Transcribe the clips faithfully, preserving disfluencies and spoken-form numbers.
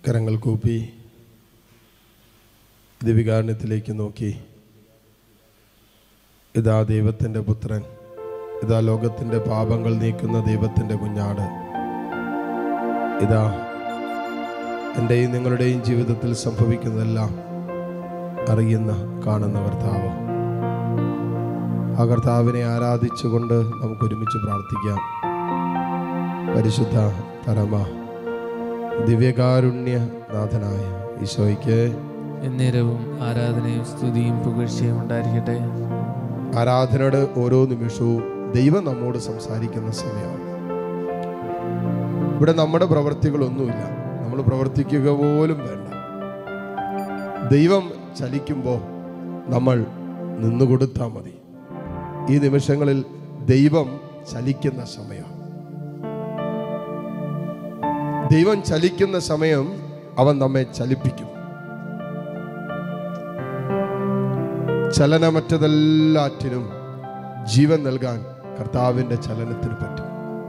കരങ്ങൾ കൂപ്പി ദിവികാരണത്തിലേക്ക് നോക്കി, ഇതാ ദൈവത്തിൻ്റെ പുത്രൻ, ഇതാ ലോകത്തിൻ്റെ പാപങ്ങൾ നീക്കുന്ന ദൈവത്തിൻ്റെ കുഞ്ഞാട്, ഇതാ എൻ്റെയും നിങ്ങളുടെയും ജീവിതത്തിൽ സംഭവിക്കുന്നതെല്ലാം അറിയുന്ന കാണുന്ന കർത്താവ്. ആ കർത്താവിനെ ആരാധിച്ചുകൊണ്ട് നമുക്കൊരുമിച്ച് പ്രാർത്ഥിക്കാം. പരിശുദ്ധ പരമ ദിവ്യകാരുണ്യനാഥനായ ഈശോയ്ക്ക് എന്നേരവും ആരാധനയും സ്തുതിയും പുകഴ്ചയും ഉണ്ടായിരിക്കട്ടെ. ആരാധനയുടെ ഓരോ നിമിഷവും ദൈവം നമ്മോട് സംസാരിക്കുന്ന സമയമാണ്. ഇവിടെ നമ്മുടെ പ്രവർത്തികളൊന്നുമില്ല, നമ്മൾ പ്രവർത്തിക്കുക പോലും വേണ്ട. ദൈവം ചലിക്കുമ്പോൾ നമ്മൾ നിന്നുകൊടുത്താൽ മതി. ഈ നിമിഷങ്ങളിൽ ദൈവം ചലിക്കുന്ന സമയം, ദൈവം ചലിക്കുന്ന സമയം അവൻ നമ്മെ ചലിപ്പിക്കും. ചലനമറ്റതെല്ലാറ്റിനും ജീവൻ നൽകാൻ കർത്താവിൻ്റെ ചലനത്തിന് പറ്റും.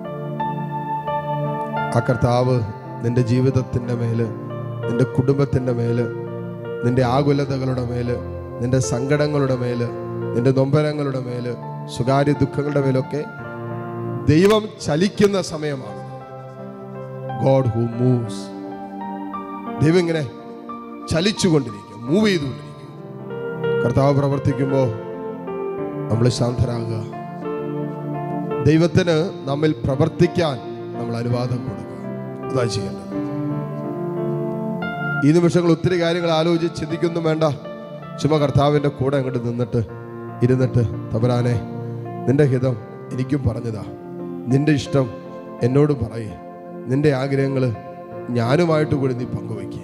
ആ കർത്താവ് നിന്റെ ജീവിതത്തിൻ്റെ മേല്, നിന്റെ കുടുംബത്തിൻ്റെ മേല്, നിന്റെ ആകുലതകളുടെ മേല്, നിന്റെ സങ്കടങ്ങളുടെ മേല്, നിന്റെ നൊമ്പരങ്ങളുടെ മേല്, സ്വകാര്യ ദുഃഖങ്ങളുടെ മേലൊക്കെ ദൈവം ചലിക്കുന്ന സമയമാണ്. God who moves. ദൈവം ഇങ്ങനെ ചലിച്ചുകൊണ്ടിരിക്കും, മൂവ് ചെയ്തുകൊണ്ടിരിക്കും. കർത്താവ് പ്രവർത്തിക്കുമ്പോൾ നമ്മൾ ശാന്തരാകുക. ദൈവത്തിന് നമ്മിൽ പ്രവർത്തിക്കാൻ നമ്മൾ അനുവാദം കൊടുക്കുക. അതാ ചെയ്യേണ്ടത്. ഈ നിമിഷങ്ങൾ ഒത്തിരി കാര്യങ്ങൾ ആലോചിച്ച് ചിന്തിക്കൊന്നും വേണ്ട. ചുമ്മാ കർത്താവിൻ്റെ കൂടെ അങ്ങോട്ട് നിന്നിട്ട് ഇരുന്നിട്ട്, തമ്പുരാനെ നിന്റെ ഹിതം എനിക്കും പറഞ്ഞതാ, നിന്റെ ഇഷ്ടം എന്നോട് പറയേ, നിന്റെ ആഗ്രഹങ്ങൾ ഞാനുമായിട്ട് കൂടി നീ പങ്കുവയ്ക്കുക.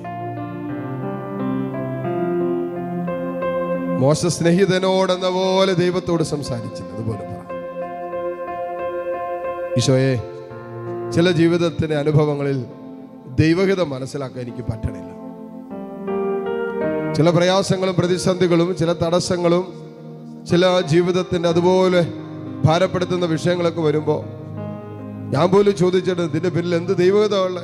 മോശ സ്നേഹിതനോടെന്ന പോലെ ദൈവത്തോട് സംസാരിച്ചില്ല, അതുപോലെ പറ. ഈശോയെ, ചില ജീവിതത്തിന്റെ അനുഭവങ്ങളിൽ ദൈവഹിതം മനസ്സിലാക്കാൻ എനിക്ക് പറ്റണില്ല. ചില പ്രയാസങ്ങളും പ്രതിസന്ധികളും ചില തടസ്സങ്ങളും ചില ജീവിതത്തിന്റെ അതുപോലെ ഭാരപ്പെടുത്തുന്ന വിഷയങ്ങളൊക്കെ വരുമ്പോൾ ഞാൻ പോലും ചോദിച്ചിട്ട്, ഇതിന്റെ പിന്നിൽ എന്ത് ദൈവഹിതമുള്ള,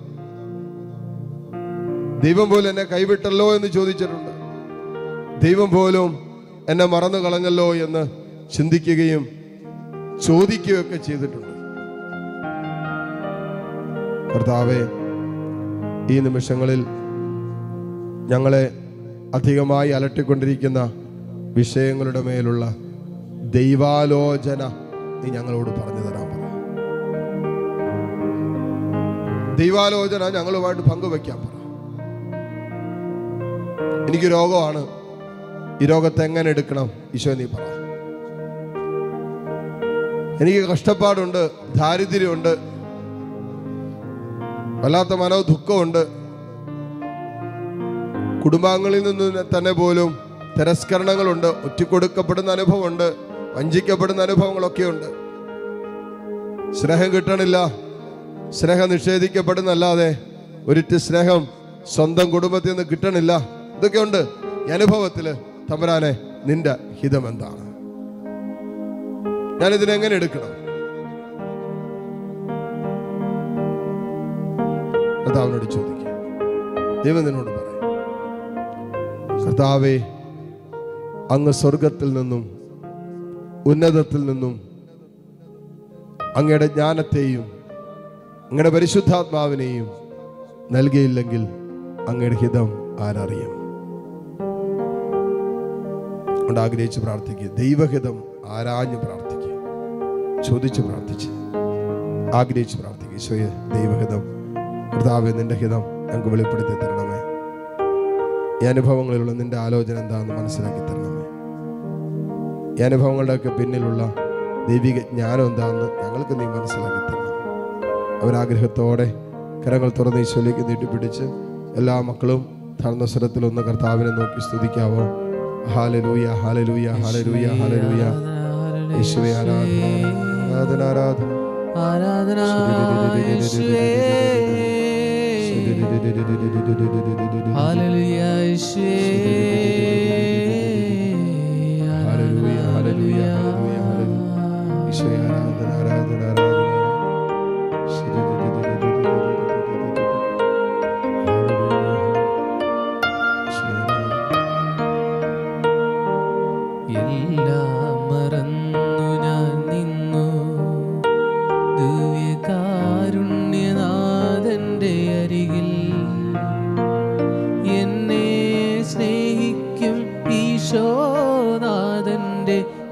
ദൈവം പോലും എന്നെ കൈവിട്ടല്ലോ എന്ന് ചോദിച്ചിട്ടുണ്ട്. ദൈവം പോലും എന്നെ മറന്നു കളഞ്ഞല്ലോ എന്ന് ചിന്തിക്കുകയും ചോദിക്കുകയൊക്കെ ചെയ്തിട്ടുണ്ട്. കർത്താവേ, ഈ നിമിഷങ്ങളിൽ ഞങ്ങളെ അധികമായി അലട്ടിക്കൊണ്ടിരിക്കുന്ന വിഷയങ്ങളുടെ മേലുള്ള ദൈവാലോചന നീ ഞങ്ങളോട് പറഞ്ഞു തരാൻ പറ. ദൈവാലോചന ഞങ്ങളുമായിട്ട് പങ്കുവെക്കാൻ പറ. എനിക്ക് രോഗമാണ്, ഈ രോഗത്തെ എങ്ങനെ എടുക്കണം ഈശോ നീ പറ. എനിക്ക് കഷ്ടപ്പാടുണ്ട്, ദാരിദ്ര്യമുണ്ട്, വല്ലാത്ത മനോദുഃഖമുണ്ട്, കുടുംബാംഗങ്ങളിൽ നിന്ന് തന്നെ പോലും തിരസ്കരണങ്ങളുണ്ട്, ഒറ്റിക്കൊടുക്കപ്പെടുന്ന അനുഭവമുണ്ട്, വഞ്ചിക്കപ്പെടുന്ന അനുഭവങ്ങളൊക്കെയുണ്ട്. സ്നേഹം കിട്ടണില്ല, സ്നേഹം നിഷേധിക്കപ്പെടുന്നല്ലാതെ ഒരിറ്റ് സ്നേഹം സ്വന്തം കുടുംബത്തിൽ നിന്ന് കിട്ടണില്ല. ഇതൊക്കെയുണ്ട് ഈ അനുഭവത്തില്. തമ്പുരാനെ, നിന്റെ ഹിതം എന്താണ്? ഞാനിതിനെങ്ങനെ എടുക്കണം? കർത്താവിനോട് ചോദിക്കുക. ദൈവം നിന്നോട് പറയും, കർത്താവേ, അങ്ങ് സ്വർഗത്തിൽ നിന്നും ഉന്നതത്തിൽ നിന്നും അങ്ങയുടെ ജ്ഞാനത്തെയും അങ്ങയുടെ പരിശുദ്ധാത്മാവിനെയും നൽകിയില്ലെങ്കിൽ അങ്ങയുടെ ഹിതം ആരറിയും? കൊണ്ട് ആഗ്രഹിച്ച് പ്രാർത്ഥിക്കുക. ദൈവഹിതം ആരാഞ്ഞ് പ്രാർത്ഥിക്കുക, ചോദിച്ച് പ്രാർത്ഥിച്ച് ആഗ്രഹിച്ച് പ്രാർത്ഥിക്കുക. ഈശോയെ, ദൈവഹിതം, കർത്താവേ, നിന്റെ ഹിതം ഞങ്ങൾക്ക് വെളിപ്പെടുത്തി തരണമേ. ഈ അനുഭവങ്ങളിലുള്ള നിന്റെ ആലോചന എന്താണെന്ന് മനസ്സിലാക്കി തരണമേ. ഈ അനുഭവങ്ങളുടെയൊക്കെ പിന്നിലുള്ള ദൈവിക ജ്ഞാനം എന്താണെന്ന് ഞങ്ങൾക്ക് നീ മനസ്സിലാക്കി തരണം. അവരാഗ്രഹത്തോടെ കരങ്ങൾ തുറന്ന് ഈശോയിലേക്ക് നീട്ടിപ്പിടിച്ച് എല്ലാ മക്കളും താഴ്ന്ന സ്വരത്തിലൊന്ന് കർത്താവിനെ നോക്കി സ്തുതിക്കാവോ? Hallelujah, hallelujah, hallelujah, hallelujah. യേശുവേ, ആരാധന, ആരാധന, ആരാധന, ആരാധന യേശുവേ. ഹല്ലേലൂയ യേശുവേ. Hallelujah, hallelujah, hallelujah, hallelujah. യേശുവേ, ആരാധന, ആരാധന, ആരാധന.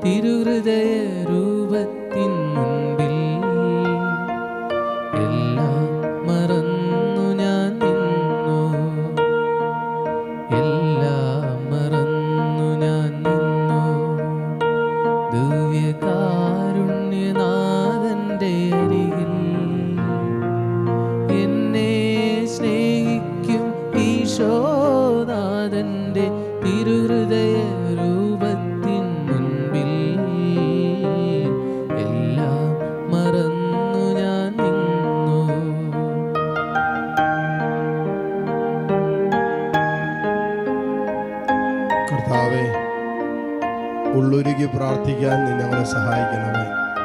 തിരുഹൃദയ രൂപത്തിൻ മുൻപിൽ എല്ലാം മറന്നു ഞാൻ നിന്നു, എല്ലാം മറന്നു ഞാൻ നിന്നു. ദിവ്യകാരുണ്യനാഥന്റെ അരികിൽ എന്നെ സ്നേഹിക്കും ഈശോനാഥന്റെ തിരുഹൃദയ രൂപത്തിൻ മുൻപിൽ എല്ലാം മറന്നു ഞാൻ നിന്നു. കർത്താവേ, ഉള്ളൊരുക്കി പ്രാർത്ഥിക്കാൻ നീ ഞങ്ങളെ സഹായിക്കണമേ.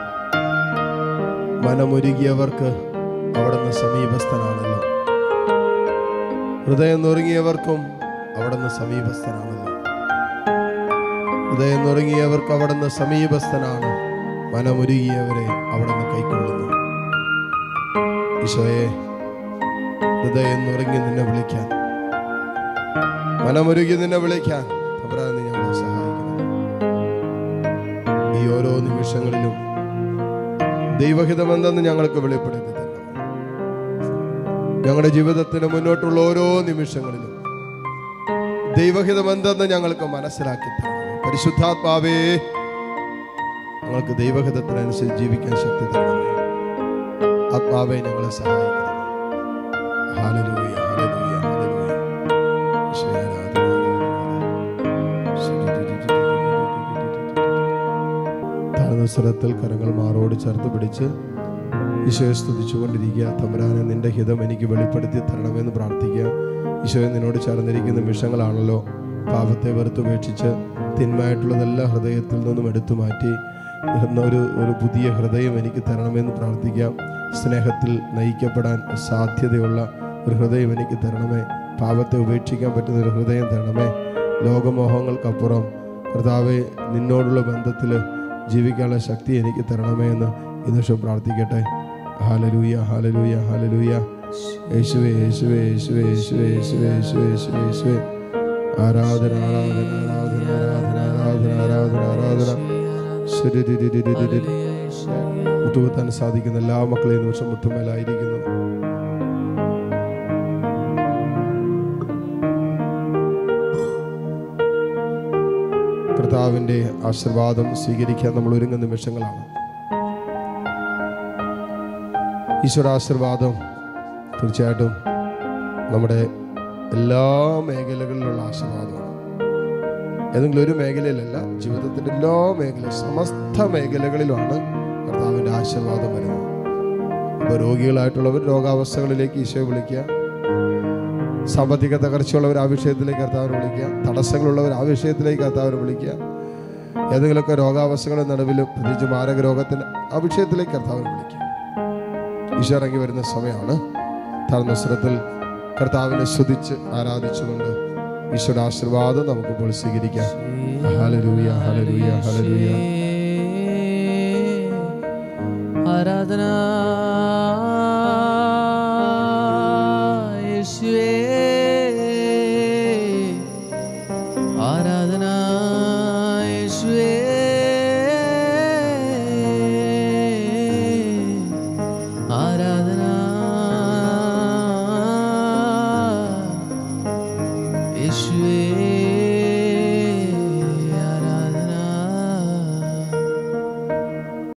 മനമൊരുകിയവർക്ക് അവിടുന്ന് സമീപസ്ഥനാണല്ലോ, ഹൃദയം നുറുങ്ങിയവർക്കും അവിടുന്ന് സമീപസ്ഥനാണല്ലോ. ഹൃദയം നുറുങ്ങിയവർക്ക് അവിടുന്ന് സമീപസ്ഥനാണ്, മനമൊരുകിയവരെ അവിടുന്ന് കൈക്കൊള്ളുന്നു. ഈശോയെ, ഹൃദയം നുറുങ്ങി നിന്നെ വിളിക്കാൻ, മനമൊരുകി നിന്നെ വിളിക്കാൻ തമ്പുരാൻ നീ ഞങ്ങളെ സഹായിക്കണം. ഈ ഓരോ നിമിഷങ്ങളിലും ദൈവഹിതമെന്തെന്ന് ഞങ്ങൾക്ക് വെളിപ്പെടുത്തി തരണം. ഞങ്ങളുടെ ജീവിതത്തിന് മുന്നോട്ടുള്ള ഓരോ നിമിഷങ്ങളിലും ദൈവഹിതമെന്തെന്ന് ഞങ്ങൾക്ക് മനസ്സിലാക്കി തരണം. പരിശുദ്ധാത്മാവേ, ഞങ്ങൾക്ക് ദൈവഹിതത്തിനനുസരിച്ച് ജീവിക്കാൻ ശക്തി തരണമേ. ആത്മാവേ, ഞങ്ങളെ സഹായിക്കണം. Hallelujah, hallelujah, hallelujah. ഈശോയെ ആരാധന. താഴ്ന്ന സ്വരത്തിൽ കരങ്ങൾ മാറോട് ചേർത്ത് പിടിച്ച് ഈശോയെ സ്തുതിച്ചുകൊണ്ടിരിക്കുക. തമ്പുരാനെ, നിന്റെ ഹിതം എനിക്ക് വെളിപ്പെടുത്തി തരണമെന്ന് പ്രാർത്ഥിക്കുക. ഈശോയെ, നിന്നോട് ചേർന്നിരിക്കുന്ന നിമിഷങ്ങളാണല്ലോ. പാപത്തെ വെറുത്തുപേക്ഷിച്ച് തിന്മയായിട്ടുള്ളതെല്ലാം ഹൃദയത്തിൽ നിന്നും എടുത്തു മാറ്റി ഒരു ഒരു പുതിയ ഹൃദയം എനിക്ക് തരണമെന്ന് പ്രാർത്ഥിക്കാം. സ്നേഹത്തിൽ നയിക്കപ്പെടാൻ സാധ്യതയുള്ള ഒരു ഹൃദയം എനിക്ക് തരണമേ. പാപത്തെ ഉപേക്ഷിക്കാൻ പറ്റുന്ന ഒരു ഹൃദയം തരണമേ. ലോകമോഹങ്ങൾക്കപ്പുറം കർത്താവെ, നിന്നോടുള്ള ബന്ധത്തിൽ ജീവിക്കാനുള്ള ശക്തി എനിക്ക് തരണമേ എന്ന് ഈ നിമിഷം പ്രാർത്ഥിക്കട്ടെ. Hallelujah, hallelujah, hallelujah. യേശുവേ, യേശുവേ, യേശുവേ, യേശുവേ, യേശുവേ, യേശുവേ, യേശുവേ, യേശുവേ. ആരാധന, ആരാധന, ആരാധന, ആരാധന, ആരാധന, ആരാധന, ആരാധന. മുട്ടുകുത്താൻ സാധിക്കുന്ന എല്ലാ മക്കളെയും നിമിഷം മുട്ടുമേലായിരിക്കുന്നു. കർത്താവിൻ്റെ ആശീർവാദം സ്വീകരിക്കാൻ നമ്മൾ ഒരുങ്ങുന്ന നിമിഷങ്ങളാണ്. ഈശ്വരാശീർവാദം തീർച്ചയായിട്ടും നമ്മുടെ എല്ലാ മേഖലകളിലുള്ള ആശീർവാദമാണ്. ഏതെങ്കിലും ഒരു മേഖലയിലല്ല, ജീവിതത്തിൻ്റെ എല്ലാ മേഖല സമസ്ത മേഖലകളിലുമാണ് കർത്താവിൻ്റെ ആശീർവാദം വരുന്നത്. അപ്പോൾ രോഗികളായിട്ടുള്ളവർ രോഗാവസ്ഥകളിലേക്ക് ഈശോയെ വിളിക്കുക. സാമ്പത്തിക തകർച്ചയുള്ളവർ ആ വിഷയത്തിലേക്ക് കർത്താവിനെ വിളിക്കുക. തടസ്സങ്ങളുള്ളവർ ആ വിഷയത്തിലേക്ക് കർത്താവിനെ വിളിക്കുക. ഏതെങ്കിലുമൊക്കെ രോഗാവസ്ഥകളുടെ നടുവിലും പ്രത്യേകിച്ച് മാരക രോഗത്തിന് ആ വിഷയത്തിലേക്ക് കർത്താവിനെ വിളിക്കുക. ഈശോ ഇറങ്ങി വരുന്ന സമയമാണ്. താഴ്ന്ന സ്വരത്തിൽ കർത്താവിനെ സ്തുതിച്ച് ആരാധിച്ചുകൊണ്ട് ഈശോയുടെ ആശീർവാദം നമുക്കിപ്പോൾ സ്വീകരിക്കാം. Hallelujah, hallelujah, hallelujah. ആരാധന യേശുവേ, ആരാധന യേശുവേ, ആരാധന യേശുവേ.